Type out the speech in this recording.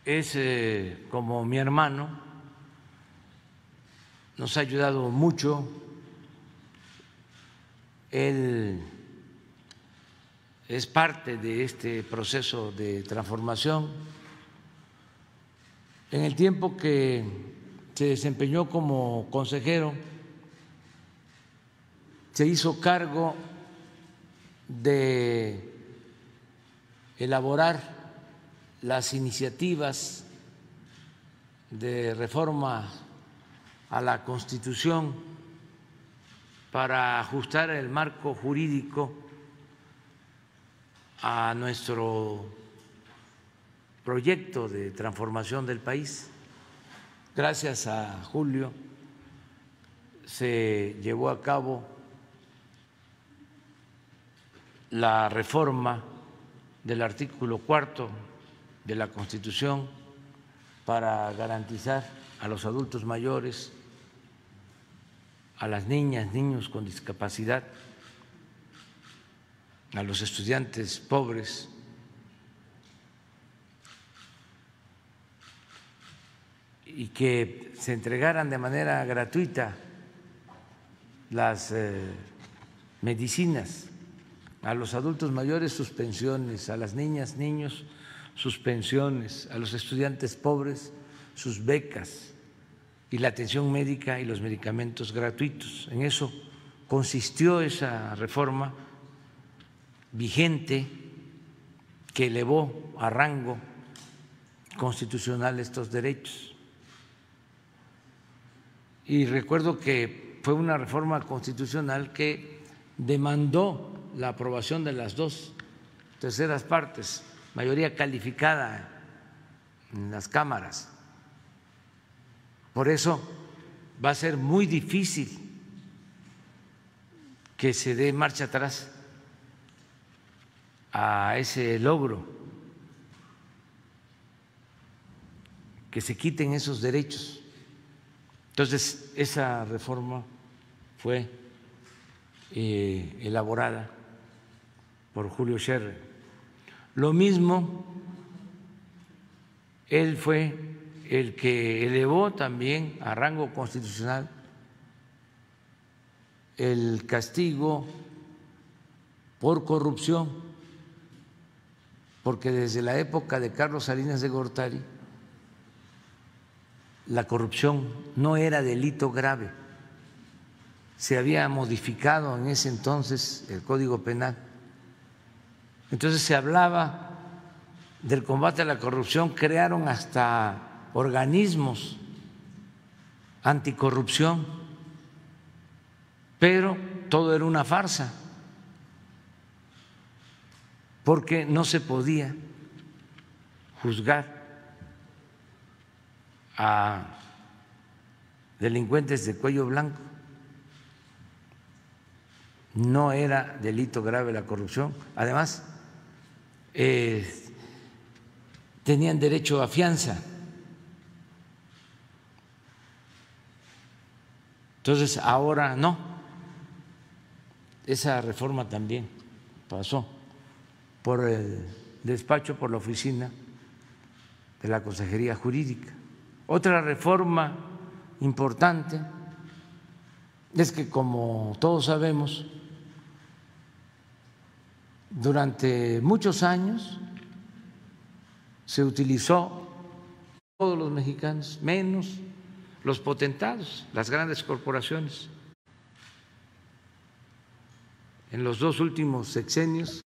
es como mi hermano, nos ha ayudado mucho. Él es parte de este proceso de transformación. En el tiempo que se desempeñó como consejero, se hizo cargo de elaborar las iniciativas de reforma a la Constitución para ajustar el marco jurídico a nuestro proyecto de transformación del país. Gracias a Julio se llevó a cabo la reforma del artículo 4 de la Constitución para garantizar a los adultos mayores, a las niñas, niños con discapacidad, a los estudiantes pobres, y que se entregaran de manera gratuita las medicinas a los adultos mayores, sus pensiones, a las niñas, niños, sus pensiones, a los estudiantes pobres, sus becas y la atención médica y los medicamentos gratuitos. En eso consistió esa reforma vigente que elevó a rango constitucional estos derechos. Y recuerdo que fue una reforma constitucional que demandó la aprobación de las 2/3 partes, mayoría calificada en las cámaras. Por eso va a ser muy difícil que se dé marcha atrás a ese logro, que se quiten esos derechos. Entonces, esa reforma fue elaborada por Julio Scherer. Lo mismo, él fue el que elevó también a rango constitucional el castigo por corrupción, porque desde la época de Carlos Salinas de Gortari la corrupción no era delito grave. Se había modificado en ese entonces el Código Penal. Entonces se hablaba del combate a la corrupción, crearon hasta organismos anticorrupción, pero todo era una farsa, porque no se podía juzgar a delincuentes de cuello blanco. No era delito grave la corrupción. Además, tenían derecho a fianza. Entonces, ahora no. Esa reforma también pasó por el despacho, por la oficina de la Consejería Jurídica. Otra reforma importante es que, como todos sabemos, durante muchos años se utilizó todos los mexicanos, menos los potentados, las grandes corporaciones. En los 2 últimos sexenios